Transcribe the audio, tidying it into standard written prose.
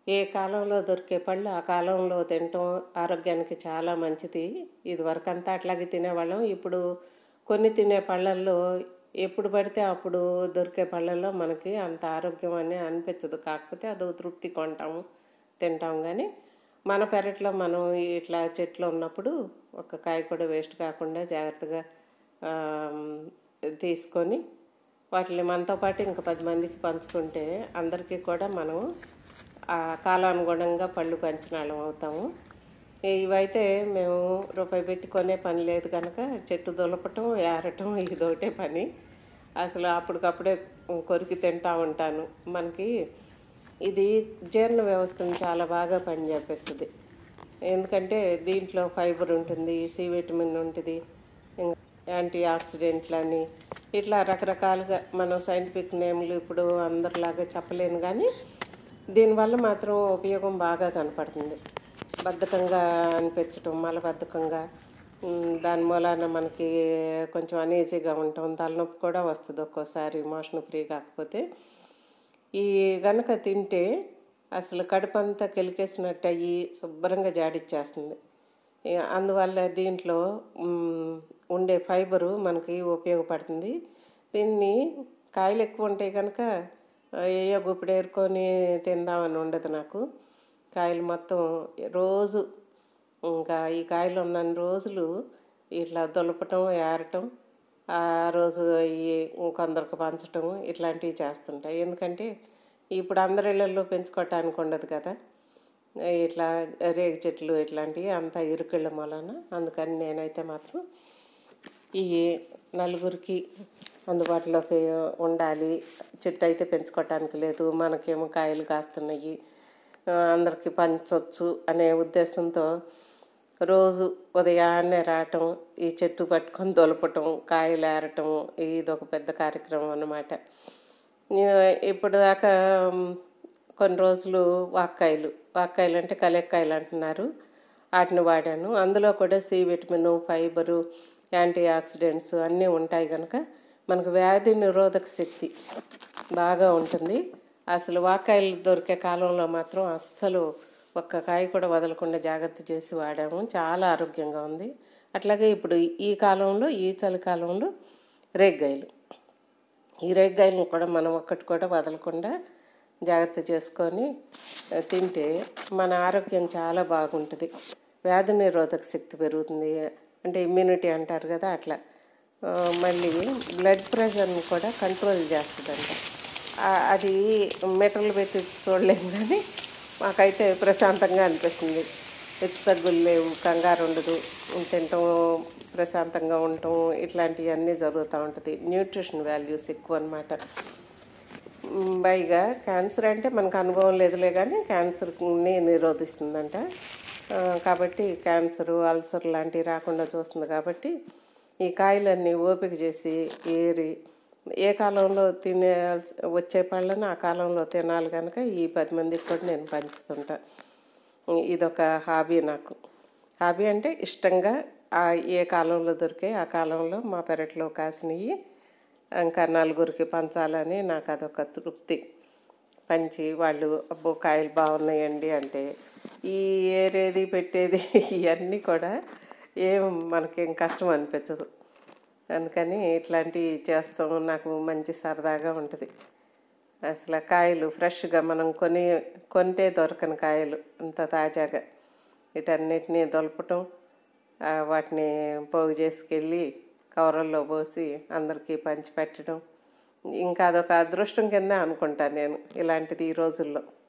ఏ కాలంలో దొరికే పళ్ళు ఆ కాలంలో తినటం ఆరోగ్యానికి చాలా మంచిది. ఇదివరకంతా అట్లాగే తినేవాళ్ళం. ఇప్పుడు కొన్ని తినే పళ్ళల్లో ఎప్పుడు పడితే అప్పుడు దొరికే పళ్ళల్లో మనకి అంత ఆరోగ్యం అని అనిపించదు. కాకపోతే అదో తృప్తి కొంటాము, తింటాం గానీ, మన పెరట్లో మనం ఇట్లా చెట్లు ఉన్నప్పుడు ఒక్క కాయ కూడా వేస్ట్ కాకుండా జాగ్రత్తగా ఆహ్, తీసుకొని వాటిని మనతో పాటు ఇంక 10 మందికి పంచుకుంటే అందరికీ కూడా మనం ఆ కాలానుగుణంగా పళ్ళు పంచినోళ్ళం అవుతాము. ఇవైతే మేము రూపాయి పెట్టి కొనే పని లేదు కనుక చెట్టు దులపటం, ఏరటం ఇదొకటే పని. అసలు అప్పటికప్పుడే కొరికి తింటా ఉంటాను. మనకి ఇది జీర్ణ వ్యవస్థను చాలా బాగా పనిచేపిస్తది. ఎందుకంటే దీంట్లో ఫైబర్ ఉంటుంది, సి విటమిన్ ఉంటుంది, యాంటీ ఆక్సిడెంట్లని ఇట్లా రకరకాలుగా మనం సైంటిఫిక్ నేమ్లు ఇప్పుడు అందరిలాగా చెప్పలేను కానీ దీనివల్ల మాత్రం ఉపయోగం బాగా కనపడుతుంది. బద్ధకంగా అనిపించటం, మలబద్ధకంగా దాని మూలాన మనకి కొంచెం అనీజీగా ఉంటాం, తలనొప్పి కూడా వస్తుంది ఒక్కోసారి మోషన్ ఫ్రీ కాకపోతే. ఈ గనక తింటే అసలు కడుపంతా కెలికేసినట్టు అయ్యి శుభ్రంగా జాడిచ్చేస్తుంది. అందువల్ల దీంట్లో ఉండే ఫైబరు మనకి ఉపయోగపడుతుంది. దీన్ని కాయలు ఎక్కువ ఉంటాయి కనుక ఏయో గుప్పిడి ఏరుకొని తిందామని ఉండదు నాకు. కాయలు మొత్తం రోజు ఇంకా ఈ కాయలు ఉన్నన్ని రోజులు ఇట్లా దులపటం, ఏరటం, ఆ రోజు కొందరికి పంచటం ఇట్లాంటివి చేస్తుంటాయి. ఎందుకంటే ఇప్పుడు అందరి ఇళ్ళల్లో పెంచుకోవటానికి ఉండదు కదా, ఇట్లా రేగి చెట్లు ఇట్లాంటివి అంతా ఇరుకిళ్ళ మూలన. అందుకని నేనైతే మాత్రం ఈ నలుగురికి అందుబాటులోకి ఉండాలి, చెట్టు అయితే పెంచుకోవటానికి లేదు, మనకేమో కాయలు కాస్తున్నాయి, అందరికీ పంచవచ్చు అనే ఉద్దేశంతో రోజు ఉదయాన్నే రావటం, ఈ చెట్టు పట్టుకొని దొలపటం, కాయలు ఏరటం ఇదొక పెద్ద కార్యక్రమం అన్నమాట. ఇప్పుడు దాకా కొన్ని రోజులు వాక్కాయలు అంటే కలెక్కాయలు అంటున్నారు, వాటిని వాడాను. అందులో కూడా C vitamin, fibre, antioxidants అన్నీ ఉంటాయి కనుక మనకు వ్యాధి నిరోధక శక్తి బాగా ఉంటుంది. అసలు వాక్కాయలు దొరికే కాలంలో మాత్రం అస్సలు ఒక్క కాయ కూడా వదలకుండా జాగ్రత్త చేసి వాడాము, చాలా ఆరోగ్యంగా ఉంది. అట్లాగే ఇప్పుడు ఈ కాలంలో, ఈ చలికాలంలో రేగ్గాయలు, ఈ రేగ్గాయలను కూడా మనం ఒక్కటి కూడా వదలకుండా జాగ్రత్త చేసుకొని తింటే మన ఆరోగ్యం చాలా బాగుంటుంది. వ్యాధి నిరోధక శక్తి పెరుగుతుంది, అంటే ఇమ్యూనిటీ అంటారు కదా అట్లా. మళ్ళీ బ్లడ్ ప్రెషర్ని కూడా కంట్రోల్ చేస్తుందంట. అది మీటర్లు పెట్టి చూడలేము కానీ మాకైతే ప్రశాంతంగా అనిపిస్తుంది. హెచ్చు తగ్గులు లేవు, కంగారు ఉండదు, తింటాం, ప్రశాంతంగా ఉండటం ఇట్లాంటివన్నీ జరుగుతూ ఉంటుంది. న్యూట్రిషన్ వాల్యూస్ ఎక్కువ అన్నమాట. పైగా క్యాన్సర్ అంటే మనకు అనుభవం లేదులే కానీ క్యాన్సర్ని నిరోధిస్తుందంట. కాబట్టి క్యాన్సరు, అల్సర్ లాంటివి రాకుండా చూస్తుంది. కాబట్టి ఈ కాయలన్నీ ఓపిక చేసి ఏరి ఏ కాలంలో వచ్చే పళ్ళను ఆ కాలంలో తినాలి కనుక ఈ 10 మందికి కూడా నేను పంచుతుంటా. ఇదొక హాబీ నాకు. హాబీ అంటే ఇష్టంగా ఏ కాలంలో దొరికే ఆ కాలంలో మా పెరట్లో కాసినవి ఇంకా నలుగురికి పంచాలని నాకు అదొక తృప్తి. పంచి వాళ్ళు అబ్బో కాయలు బాగున్నాయండి అంటే ఈ ఏరేది పెట్టేది ఇవన్నీ కూడా మనకేం కష్టం అనిపించదు. అందుకని ఇట్లాంటివి చేస్తాం, నాకు మంచి సరదాగా ఉంటుంది. అసలు కాయలు ఫ్రెష్గా మనం కొంటే దొరకని కాయలు అంత తాజాగా వీటన్నిటినీ దొలపటం, వాటిని పోగు చేసుకెళ్ళి కవర్లలో పోసి అందరికీ పంచి పెట్టడం ఇంకా అదొక అదృష్టం కింద అనుకుంటాను నేను ఇలాంటిది ఈ రోజుల్లో.